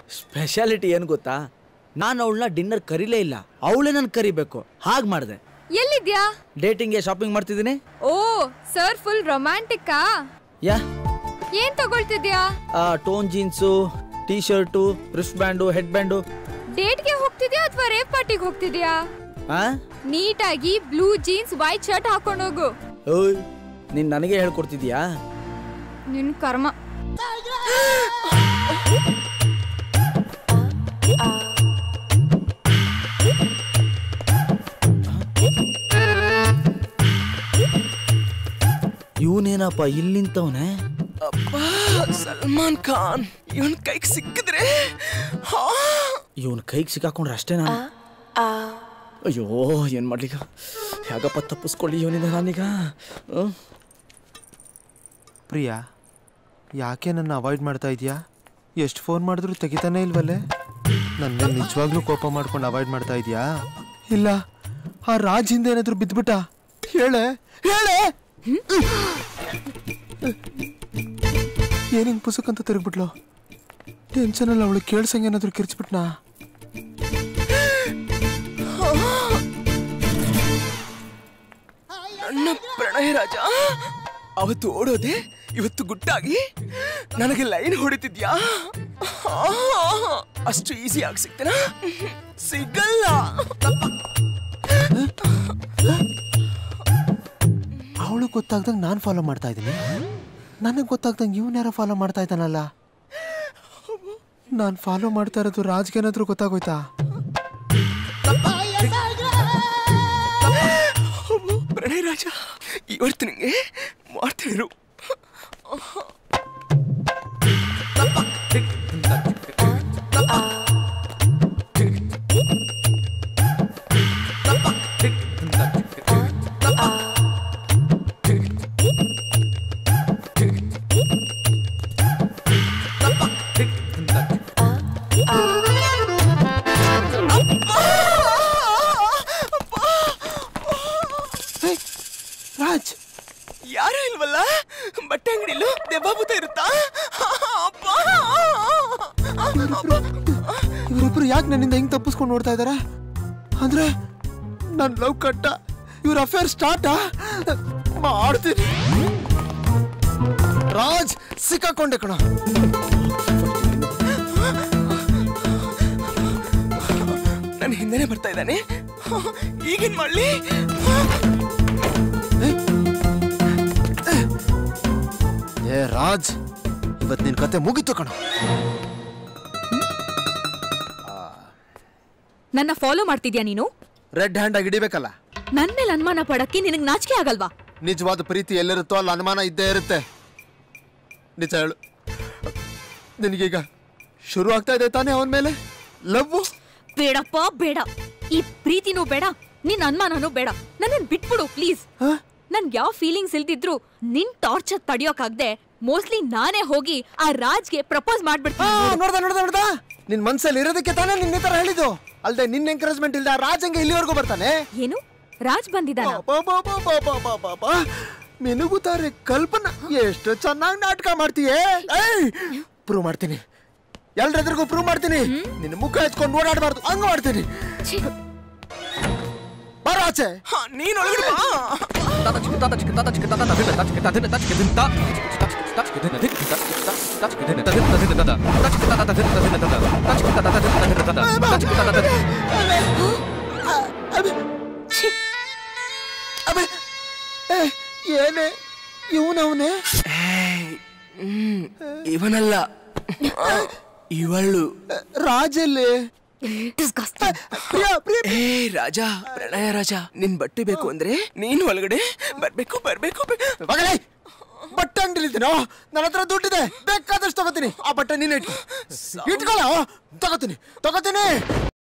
Speciality ಏನು ಗೊತ್ತಾ, ನಾನು ಅವಳನ್ನ ಡಿನ್ನರ್ ಕರೀಲೇ ಇಲ್ಲ, ಅವಳೇ ನಾನು ಕರಿಬೇಕು. ಹಾಗೆ ಮಾಡಿದೆ. ಎಲ್ಲಿದ್ಯಾ? ಡೇಟಿಂಗ್ಗೆ ಶಾಪಿಂಗ್ ಮಾಡ್ತಿದ್ದೀನಿ. ಓ ಸರ್, ಫುಲ್ ರೊಮ್ಯಾಂಟಿಕ್ಕಾ? ಯಾ. ಏನ್ ತಗೊಳ್ತಿದ್ಯಾ? Torn jeans, T shirt, wrist band, head band. ಡೇಟ್ಗೆ ಹೋಗ್ತಿದ್ಯಾ ಅಥವಾ ರೇಪ್ ಪಾರ್ಟಿಗೆ ಹೋಗ್ತಿದ್ಯಾ? ನೀಟಾಗಿ ಬ್ಲೂ ಜೀನ್ಸ್ ವೈಟ್ ಶರ್ಟ್ ಹಾಕೊಂಡು ಹೋಗು. ಓಯ್, ನೀನ್ ನನಗೆ ಹೇಳ್ಕೊಡ್ತಿದ್ಯಾ? ನಿನ್ ಕರ್ಮ. ಇವನೇನಪ್ಪ ಇಲ್ಲಿ ನಿಂತವನೆ? ಸಲ್ಮಾನ್ ಖಾನ್ ಇವನ್ ಕೈಗೆ ಸಿಕ್ಕಿದ್ರೆ, ಇವನ್ ಕೈಗೆ ಸಿಕ್ಕಾಕೊಂಡ್ರೆ ಅಷ್ಟೇ ನಾನು. ಅಯ್ಯೋ, ಏನ್ ಮಾಡ್ಲಿಕ್ಕ? ಹೇಗಪ್ಪ ತಪ್ಪಿಸ್ಕೊಳ್ಳಿ ಇವನಿಂದ ನಾನೀಗ? ಪ್ರಿಯಾ, ಯಾಕೆ ನನ್ನ ಅವಾಯ್ಡ್ ಮಾಡ್ತಾ ಇದೀಯಾ? ಎಷ್ಟು ಫೋನ್ ಮಾಡಿದ್ರು ತೆಗಿತಾನೆ ಇಲ್ವಲ್ಲೇ? ನನ್ನ ನಿಜವಾಗ್ಲೂ ಕೋಪ ಮಾಡ್ಕೊಂಡು ಅವಾಯ್ಡ್ ಮಾಡ್ತಾ ಇದೀಯಾ? ಇಲ್ಲ ಆ ರಾಜ್ ಹಿಂದೆ ಏನಾದ್ರು ಬಿದ್ಬಿಟ್ಟ? ಹೇಳೆ ಹೇಳೆ. ಏನಿಂಗ್ ಪುಸ್ತಕ ಅಂತ ತಿರುಗ್ಬಿಟ್ಲು? ಟೆನ್ಷನ್ ಅಲ್ಲ, ಅವಳು ಕೇಳ್ಸಂಗೆ ಏನಾದ್ರು ಕಿರ್ಚ್ಬಿಟ್ನಾ? ನನ್ನ ಪ್ರಣಯ ರಾಜ ಅವತ್ತು ಓಡೋದೆ, ಇವತ್ತು ಗುಟ್ಟಾಗಿ ನನಗೆ ಲೈನ್ ಹೊಡಿತಿದ್ಯಾ? ಅಷ್ಟು ಈಸಿ ಆಗಿ ಸಿಗ್ತೇನ? ಸಿಗಲ್ಲ. ಅವಳು ಗೊತ್ತಾಗ್ದಂಗೆ ನಾನು ಫಾಲೋ ಮಾಡ್ತಾ ಇದ್ದೀನಿ, ನನಗೆ ಗೊತ್ತಾಗ್ದಂಗೆ ಇವನ್ ಯಾರೋ ಫಾಲೋ ಮಾಡ್ತಾ ಇದ್ದಾನಲ್ಲ. ನಾನು ಫಾಲೋ ಮಾಡ್ತಾ ಇರೋದು ರಾಜ್ಗೇನಾದ್ರೂ ಗೊತ್ತಾಗೋಯ್ತಾ? ಪ್ರಣಯ ರಾಜ, ಇವತ್ತು ನಿಂಗೆ ಮಾಡ್ತಿರು. ರಾಜ್, ಯಾರು ಇಲ್ವಲ್ಲ? ಬಟ್ಟೆ ಅಂಗಡಿಲು ದೆಬ್ಬಾಬುತ ಇರುತ್ತಾ? ಇವರಿಬ್ರು ಯಾಕೆ ನನ್ನಿಂದ ಹಿಂಗ್ ತಪ್ಪಿಸ್ಕೊಂಡು ನೋಡ್ತಾ ಇದಾರೆ? ಅಂದ್ರೆ ನನ್ನ ಲವ್ ಕಟ್ಟ, ಇವ್ರ ಅಫೇರ್ ಸ್ಟಾರ್ಟಾ? ಮಾಡ್ತೀನಿ. ರಾಜ್ ಸಿಕ್ಕಾಕೊಂಡೆ ಕಣ. ನನ್ನ ಹಿಂದೆನೆ ಬರ್ತಾ ಇದ್ದಾನೆ. ಈಗೇನ್ ಮಾಡ್ಲಿ? ಏ ರಾಜ್, ಇವತ್ತು ನಿನ್ ಕತೆ ಮುಗಿತು ಕಣ. ನನ್ನ ಫಾಲೋ ಮಾಡ್ತಿದ್ಯಾ ನೀನು? ರೆಡ್ ಹ್ಯಾಂಡ್ ಆಗಿ ಹಿಡಿಬೇಕಲ್ಲ. ನನ್ ಮೇಲೆ ಅನುಮಾನ ಪಡಕ್ಕೆ ನಿನಗೆ ನಾಚಿಕೆ ಆಗಲ್ವಾ? ನಿಜವಾದ ಪ್ರೀತಿ ಎಲ್ಲಿರುತ್ತೋ ಅಲ್ಲಿ ಅನುಮಾನ ಇದ್ದೇ ಇರುತ್ತೆ. ನಿಜ ಹೇಳು, ನಿನಗೀಗ ಶುರು ಆಗ್ತಾ ಇದೆ ತಾನೇ ಅವನ ಮೇಲೆ ಲವ್? ಬೇಡಪ್ಪ ಬೇಡ, ಈ ಪ್ರೀತಿನೂ ಬೇಡ, ನಿನ್ ಅನುಮಾನನೂ ಬೇಡ. ನನ್ನನ್ ಬಿಟ್ಬಿಡು ಪ್ಲೀಸ್. ನನ್ಗೆ ಯಾವ ಫೀಲಿಂಗ್ಸ್ ಇಲ್ದಿದ್ರು ನಿನ್ ಟಾರ್ಚರ್ ತಡಿಯೋಕಾಗ್ದೆ ಮೋಸ್ಟ್ಲಿ ನಾನೇ ಹೋಗಿ ಆ ರಾಜ್ಗೆ ಪ್ರಪೋಸ್ ಮಾಡ್ಬಿಡ್ತೀನಿ. ನೋಡ್ದ ನಿನ್ ಮನ್ಸಲ್ಲಿ ಇರೋದಕ್ಕೆ ತಾನೇ ನಿನ್ನ ತರ ಹೇಳಿದ್ದು, ಅಲ್ದೆ ನಿನ್ನ ಎಂಕರೇಜ್ಮೆಂಟ್ ಇಲ್ದ ರಾಜ್ ಹಂಗೆ ಇಲ್ಲಿವರೆಗೂ ಬರ್ತಾನೆ? ಏನು ರಾಜ್ ಬಂದಿದ್ದಾನ? ಮಿನುಗುತ್ತಾರೆ ಕಲ್ಪನಾ, ಎಷ್ಟು ಚೆನ್ನಾಗಿ ನಾಟಕ ಮಾಡ್ತೀಯೇ. ಪ್ರೂವ್ ಮಾಡ್ತೀನಿ, ಎಲ್ರೆದ್ರಿಗೂ ಪ್ರೂವ್ ಮಾಡ್ತೀನಿ. ನಿನ್ನ ಮುಖ ಎತ್ಕೊಂಡು ಓಡಾಡಬಾರ್ದು, ಹಂಗ ಮಾಡ್ತೀನಿ. ಬರೋ ಆಚೆ. ನೀನ್ ಒಳಗಡೆ ಬಾ. ಏನೇ ಇವನವನೇ? ಇವನಲ್ಲ, ಇವಳು. ರಾಜಲ್ಲಿ ರಾಜ, ಪ್ರಣಯ ರಾಜ, ನಿನ್ ಬಟ್ಟೆ ಬೇಕು ಅಂದ್ರೆ ನೀನ್ ಒಳಗಡೆ ಬರ್ಬೇಕು. ಬಟ್ಟೆ ಅಂಗಡಿಲಿದ್ದೀನೋ? ನನ್ನ ಹತ್ರ ದುಡ್ಡಿದೆ, ಬೇಕಾದಷ್ಟು ತಗೋತೀನಿ. ಆ ಬಟ್ಟೆ ನೀನ್ ಇಟ್ಕೊಳ್ಳೋ. ತಗೋತೀನಿ.